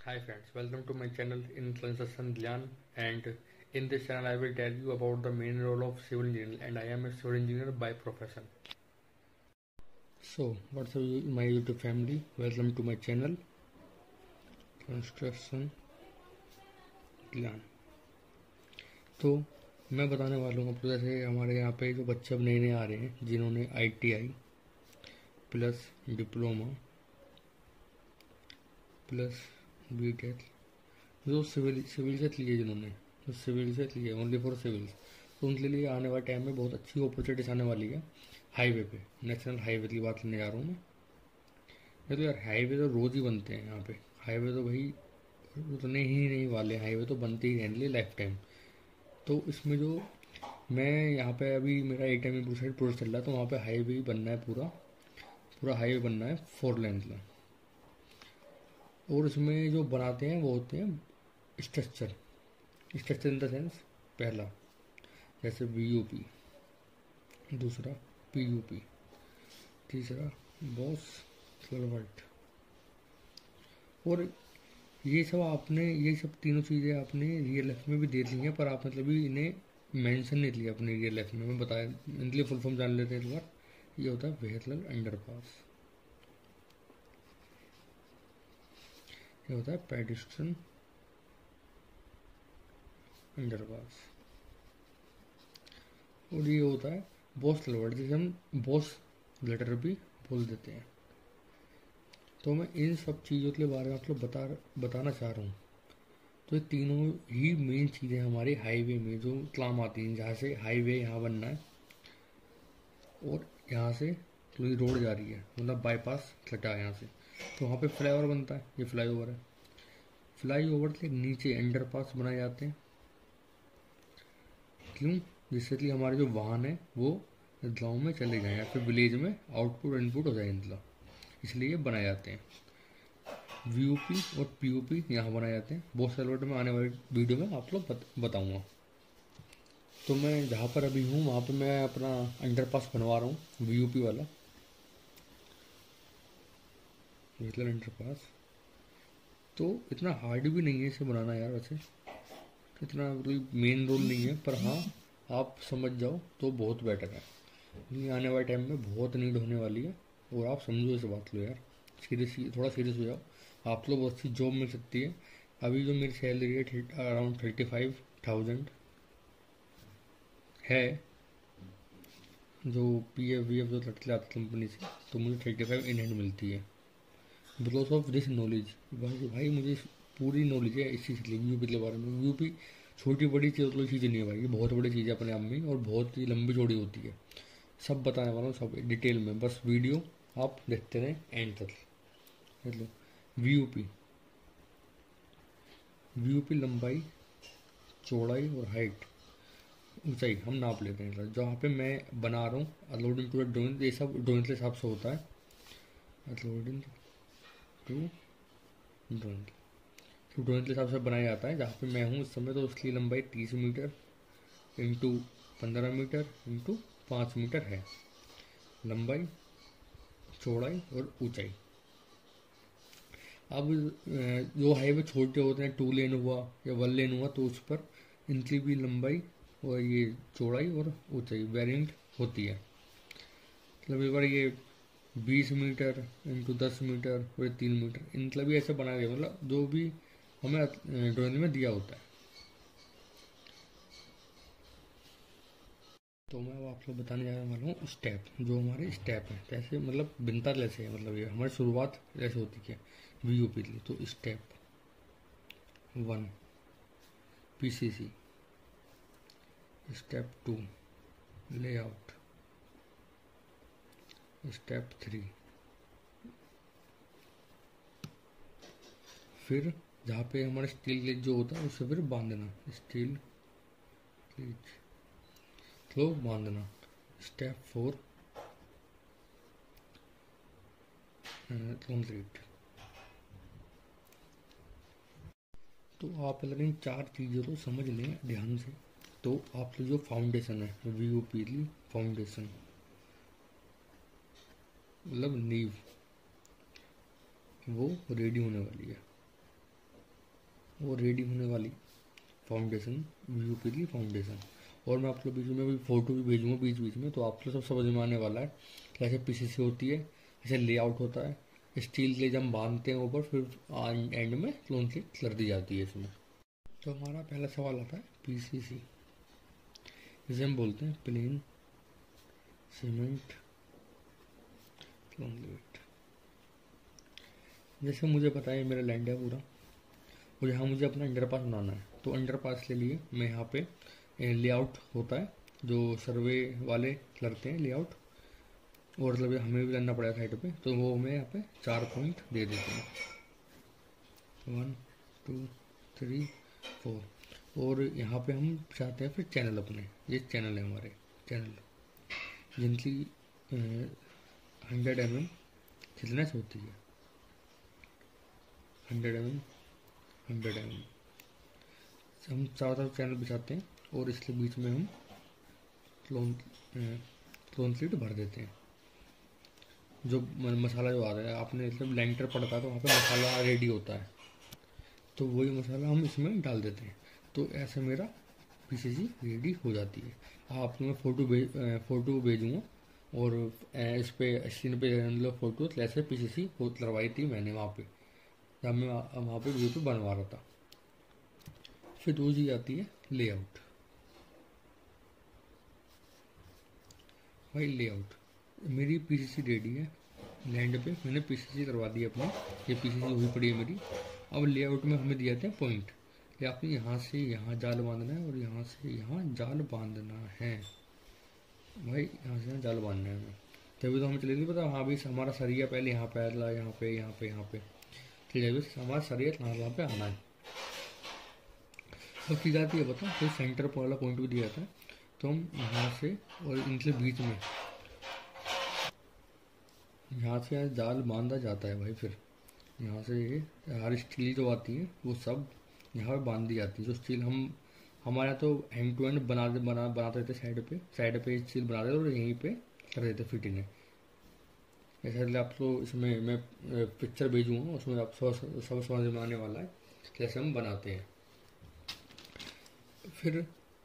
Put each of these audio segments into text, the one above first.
Hi friends, welcome to my channel in Construction Dhyan, and in this channel I will tell you about the main role of civil engineer, and I am a civil engineer by profession. So what's up my YouTube family, welcome to my channel Construction Dhyan। तो मैं बताने वाला हूँ आपको, जैसे हमारे यहाँ पे जो बच्चे अब नए आ रहे हैं जिन्होंने ITI plus diploma plus BTech जो सिविल से लिए, जिन्होंने जो सिविल से लिए ओनली फॉर सिविल, तो उनके लिए आने वाले टाइम में बहुत अच्छी अपॉर्चुनिटीज आने वाली है। हाईवे पे, नेशनल हाईवे की बात करने जा रहा हूँ मैं। तो यार हाईवे तो रोज़ ही बनते हैं यहाँ पे। हाईवे तो भाई उतने ही नहीं वाले, हाईवे तो बनते ही रहने लाइफ टाइम। तो इसमें जो मैं यहाँ पे अभी मेरा ATM साइड प्रोजेक्ट चल रहा है, तो वहाँ पे हाईवे ही बनना है, पूरा हाईवे बनना है 4 लेन का। और इसमें जो बनाते हैं वो होते हैं स्ट्रक्चर इन द सेंस, पहला जैसे VOP, दूसरा PUP, तीसरा बॉस क्लवर्ट। और ये सब तीनों चीज़ें आपने रियल लाइफ में भी देख ली हैं, पर आप मतलब ही इन्हें मेंशन नहीं किया अपनी रियल लाइफ में। मैं बताया, इनके लिए फुल फॉर्म जान लेते हैं एक बार। ये होता है व्हीकल अंडरपास, ये होता है पेडिस्ट्रियन अंडरपास, और ये होता है बॉस क्लवर्ट, जिसे हम बॉस लेटर भी बोल देते हैं। तो मैं इन सब चीज़ों के बारे में आप लोग बताना चाह रहा हूँ। तो ये तीनों ही मेन चीज़ें हमारे हाईवे में जो काम आती हैं, जहाँ से हाईवे यहाँ बनना है और यहाँ से पूरी रोड जा रही है, मतलब बाईपास कटा है यहाँ से, तो वहाँ पे फ्लाईओवर बनता है। ये फ्लाईओवर है, फ्लाईओवर के नीचे अंडरपास बनाए जाते हैं। क्यों? जिससे कि हमारे जो वाहन है वो गाँव में चले जाएँ या फिर विलेज में आउटपुट इनपुट हो जाए इनका, इसलिए ये बनाए जाते हैं। VOP और POP यहाँ बनाए जाते हैं। बहुत सारे में आने वाली वीडियो में आप लोग बताऊँगा। तो मैं जहाँ पर अभी हूँ वहाँ पे मैं अपना अंडरपास बनवा रहा हूँ, VOP वाला व्हीकल अंडरपास। तो इतना हार्ड भी नहीं है इसे बनाना यार, वैसे इतना कोई मेन रोल नहीं है, पर हाँ आप समझ जाओ तो बहुत बेटर है। ये आने वाले टाइम में बहुत नीड होने वाली है, और आप समझो इस बात लो यार, थोड़ा सीरियस हो जाओ। आप लोग बहुत सी जॉब मिल सकती है। अभी जो मेरी सैलरी है अराउंड 35,000 है, जो PF जो लटके आती कंपनी से, तो मुझे 35 इन हैंड मिलती है बिकॉज ऑफ दिस नॉलेज। भाई मुझे पूरी नॉलेज है इस चीज़ के लिए, VOP के बारे में। VOP छोटी बड़ी चीज़ नहीं है भाई, ये बहुत बड़ी चीज़ है अपने आप में, और बहुत ही लंबी चौड़ी होती है। सब बताने वाला हूँ, सब डिटेल में, बस वीडियो आप देखते रहें एंड तक। मतलब VOP लंबाई, चौड़ाई और हाइट, ऊंचाई हम नाप लेते हैं। जहाँ पे मैं बना रहा हूँ अकॉर्डिंग टू ड्राइंग, ये सब ड्राइंग के हिसाब से होता है, अकॉर्डिंग टू ड्राइंग। तो ड्राइंग के हिसाब से बनाया जाता है। जहाँ पे मैं हूँ इस समय, तो उसकी लंबाई 30 metre into 15 metre into 5 metre है, लंबाई, चौड़ाई और ऊंचाई। अब जो हाईवे छोटे होते हैं, 2 लेन हुआ या 1 लेन हुआ, तो उस पर इनकी भी लंबाई और ये चौड़ाई और ऊंचाई वेरिएंट होती है। मतलब एक बार ये 20 मीटर इंटू 10 मीटर और 3 मीटर, इनका भी ऐसे बनाया गया, मतलब जो भी हमें ड्राइंग में दिया होता है। तो मैं अब आप लोग बताने जा रहा हूँ स्टेप, जो हमारे स्टेप हैं, कैसे मतलब बिनता कैसे है, मतलब ये हमारी शुरुआत कैसे होती है VOP के लिए। तो step 1 PCC, step 2 layout, step 3 फिर जहाँ पे हमारा स्टील गेज जो होता है उसे फिर बांधना, स्टील गेज तो बांधना। Step 4 concrete. तो आप अगर इन 4 चीज़ों को समझ लें ध्यान से, तो आप जो फाउंडेशन है VOP की फाउंडेशन, मतलब नींव, वो रेडी होने वाली है। वो रेडी होने वाली फाउंडेशन यूपीली फाउंडेशन। और मैं आप लोग बीच में भी फ़ोटो भी भेजूँगा बीच बीच में, तो आप लोग सब समझ में आने वाला है कैसे पीसीसी होती है, कैसे लेआउट होता है। स्टील के जब हम बांधते हैं ऊपर, फिर एंड में क्लोन स्लीव कर दी जाती है इसमें। तो हमारा पहला सवाल आता है पीसीसी, इसे हम बोलते हैं प्लेन सीमेंट क्लोन स्लीव। जैसे मुझे पता है मेरा लैंड है पूरा, और यहाँ मुझे अपना अंडरपास बनाना है, तो अंडरपास के लिए मैं यहाँ पे लेआउट होता है जो सर्वे वाले करते हैं लेआउट, और मतलब हमें भी करना पड़ेगा साइड पे, तो वो हमें यहाँ पे 4 पॉइंट दे देते हैं, 1 2 3 4। और यहाँ पे हम चाहते हैं फिर चैनल अपने, ये चैनल है हमारे चैनल, जिनकी 100 mm थिकनेस होती है, 100 mm 100 mm। हम चारों तरफ चैनल बिछाते हैं और इसके बीच में हम क्लोन स्लीव भर देते हैं। जो मसाला जो आ रहा है, आपने मतलब लेंटर पड़ता है तो वहाँ पे मसाला रेडी होता है, तो वही मसाला हम इसमें डाल देते हैं। तो ऐसे मेरा पीसीसी रेडी हो जाती है। आपको मैं फ़ोटो भेजूँगा, और इस पे स्क्रीन पे मतलब फ़ोटो ऐसे पीसीसी करवाई थी मैंने वहाँ पे, जब मैं वहाँ पे वीडियो बनवा रहा था। फिर दूसरी आती है लेआउट। भाई लेआउट, मेरी पीसीसी रेडी है लैंड पे, मैंने पीसीसी करवा दी अपनी, ये पीसीसी हुई पड़ी है मेरी। अब लेआउट में हमें दिए जाते हैं पॉइंट, कि आपने यहाँ से यहाँ जाल बांधना है और यहाँ से यहाँ जाल बांधना है। भाई यहाँ से यहाँ जाल बांधना है हमें, तभी तो हमें चलेगी पता। हाँ भाई हमारा सरिया पहले यहाँ पे आएगा, यहाँ पे यहाँ पे यहाँ पे, ठीक है भाई हमारा सरिया यहाँ पे आना है। सब चीज़ आती है पता, फिर सेंटर वाला पॉइंट भी दिया जाता है, तो हम यहाँ से और इनके बीच में यहाँ से यहाँ जाल बांधा जाता है भाई। फिर यहाँ से ये हर स्टील जो आती है वो सब यहाँ पे बांध दी जाती है। जो स्टील हम हमारे यहाँ तो एंड टू एंड बनाते रहते, साइड पे स्टील बना देते और यहीं पे कर देते फिटिंग है। ऐसे आप तो इसमें मैं पिक्चर भेजूँगा, उसमें आप सब समझ में आने वाला है कैसे हम बनाते हैं। फिर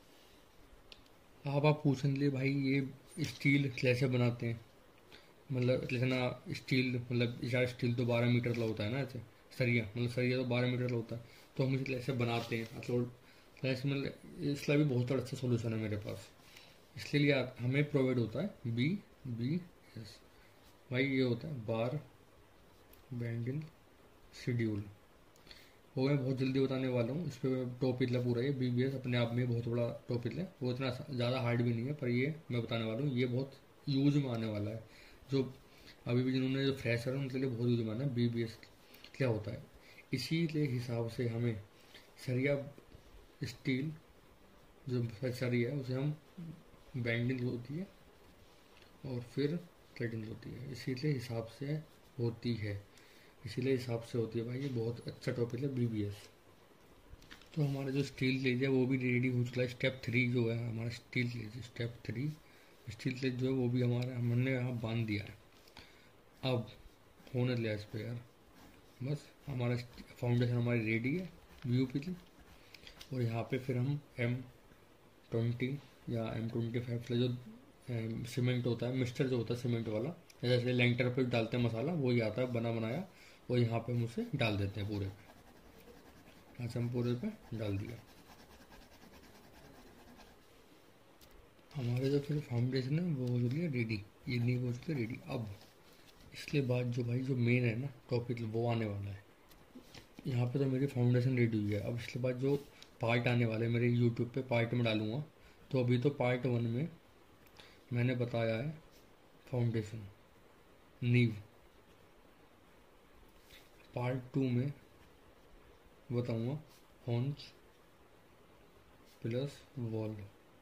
आप पूछेंगे भाई ये स्टील कैसे बनाते हैं, मतलब जैसे ना स्टील मतलब यार स्टील तो 12 मीटर का होता है ना, ऐसे सरिया मतलब सरिया तो 12 मीटर का होता है, तो हम इसे कैसे बनाते हैं ऐसे मतलब इसका भी बहुत अच्छा सोल्यूशन है मेरे पास। इसके लिए हमें प्रोवाइड होता है BBS। भाई ये होता है बार बेंडिंग शेड्यूल, वो मैं बहुत जल्दी बताने वाला हूँ। इस पर टॉपिक है पूरा, ये BBS अपने आप में बहुत बड़ा टॉपिक है, वो इतना ज़्यादा हार्ड भी नहीं है, पर ये मैं बताने वाला हूँ, ये बहुत यूज में आने वाला है। जो अभी भी जिन्होंने जो फ्रेशर है उनके लिए बहुत यूज में आना है। BBS क्या होता है, इसीलिए हिसाब से हमें सरिया स्टील जो सरिया है उसे हम बैंडिंग होती है और फिर थ्रेडिंग होती है, इसीलिए हिसाब से होती है, इसीलिए हिसाब से होती है। भाई ये बहुत अच्छा टॉपिक है BBS। तो हमारा जो स्टील लेज है वो भी रेडी हो चुका है। स्टेप 3 जो है हमारा स्टील लेज, स्टेप 3 स्टील लेज जो है वो भी हमारा हमने यहाँ बांध दिया है। अब होने लिया इस पर यार, बस हमारा फाउंडेशन हमारी रेडी है VUP की। और यहाँ पे फिर हम M20 या M25 का जो सीमेंट होता है, मिक्सचर जो होता है सीमेंट वाला, जैसे लेंटर पे डालते हैं मसाला, वही आता है बना बनाया, और यहाँ पे हम उसे डाल देते हैं पूरे पे। यहाँ से हम पूरे पे डाल दिया। हमारे जो फिर फाउंडेशन है वो हो चुकी है रेडी, ये नींव हो चुकी है रेडी। अब इसके बाद जो भाई जो मेन है ना टॉपिक वो आने वाला है। यहाँ पे तो मेरी फाउंडेशन रेडी हुई है, अब इसके बाद जो पार्ट आने वाले मेरे यूट्यूब पे पार्ट में डालूँगा। तो अभी तो पार्ट 1 में मैंने बताया है फाउंडेशन नींव, पार्ट 2 में बताऊँगा हॉन्च प्लस वॉल।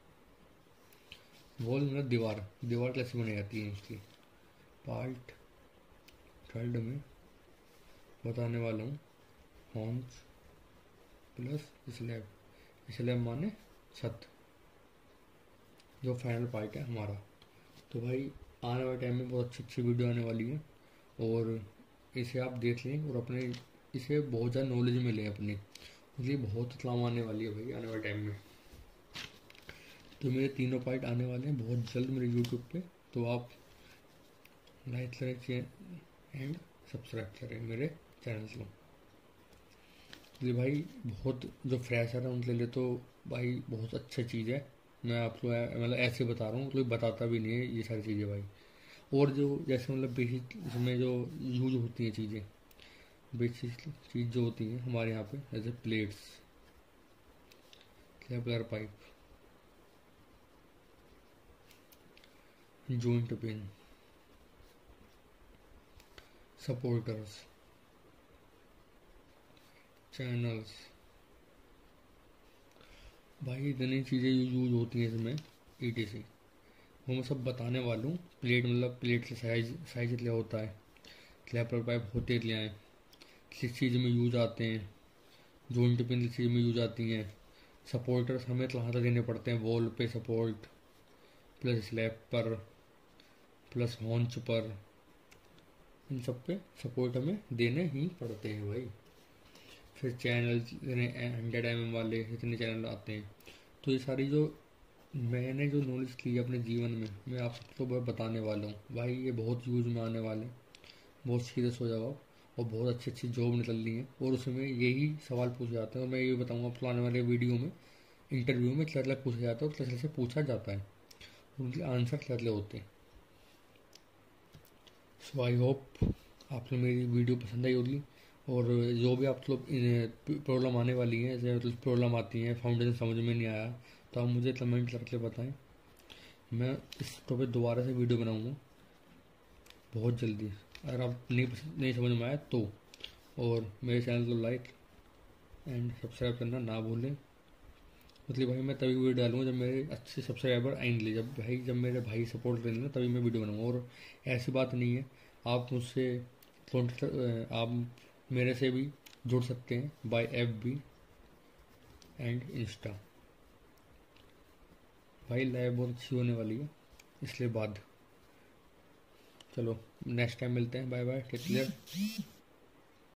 वॉल मतलब दीवार कैसे बनाई जाती है इसकी। पार्ट 3 में बताने वाला हूँ हॉन्च प्लस स्लैब माने छत, जो फाइनल पार्ट है हमारा। तो भाई आने वाले टाइम में बहुत अच्छी वीडियो आने वाली है, और इसे आप देख लें और अपने इसे बहुत ज़्यादा नॉलेज में लें अपनी, इसलिए बहुत काम आने वाली है भाई आने वाले टाइम में। तो मेरे तीनों पार्ट आने वाले हैं बहुत जल्द मेरे यूट्यूब पे, तो आप लाइक करें एंड सब्सक्राइब करें मेरे चैनल को। ये भाई बहुत जो फ्रेशर है उनके लिए तो भाई बहुत अच्छा चीज़ है। मैं आपको मतलब ऐसे बता रहा हूँ, कोई बताता भी नहीं है ये सारी चीज़ें भाई। और जो जैसे मतलब बेसिक इसमें जो यूज होती हैं चीज़ें, बेसिक चीज़ जो होती हैं हमारे यहाँ पे, जैसे plates, stapler pipe, joint pin, supporters, channels, भाई इतनी चीज़ें यूज होती हैं इसमें ETC, वो मैं सब बताने वाला हूँ। प्लेट मतलब प्लेट का साइज साइज क्या होता है, स्टेपलर पाइप होते क्या हैं, किस चीज़ में यूज आते हैं, जॉइंट पिन किस चीज़ में यूज आती हैं, सपोर्टर्स हमें कहाँ तक देने पड़ते हैं, वॉल पे सपोर्ट, प्लस स्लैब पर, प्लस हॉन्च पर, इन सब पे सपोर्ट हमें देने ही पड़ते हैं भाई। फिर चैनल 100 mm वाले इतने चैनल आते हैं। तो ये सारी जो मैंने जो नॉलेज ली है अपने जीवन में, मैं आप सबको बताने वाला हूँ भाई। ये बहुत यूज में आने वाले हैं, बहुत सीरियस हो जाओ आप। और बहुत अच्छी अच्छी जॉब निकल रही है और उसमें यही सवाल पूछे जाते हैं। और मैं ये बताऊँगा आपको आने वाले वीडियो में, इंटरव्यू में क्या पूछा जाता है और क्या से पूछा जाता है, उनके आंसर क्या होते हैं। सो आई होप आपको मेरी वीडियो पसंद आई होगी। और जो भी आप लोग प्रॉब्लम आने वाली है, जैसे प्रॉब्लम आती है फाउंडेशन समझ में नहीं आया, तो आप मुझे कमेंट करके बताएं। मैं इस टॉपिक दोबारा से वीडियो बनाऊंगा बहुत जल्दी, अगर आप नहीं समझ में आया तो। और मेरे चैनल को लाइक एंड सब्सक्राइब करना ना भूलें। मतलब भाई मैं तभी वीडियो डालूंगा जब मेरे अच्छे सब्सक्राइबर आएंगे, जब मेरे भाई सपोर्ट करेंगे ना, तभी मैं वीडियो बनाऊंगा। और ऐसी बात नहीं है, आप मुझसे आप मेरे से भी जुड़ सकते हैं बाय FB एंड इंस्टा। भाई लाइव बहुत अच्छी होने वाली है, इसलिए बाद। चलो नेक्स्ट टाइम मिलते हैं, बाय बाय, टेक केयर।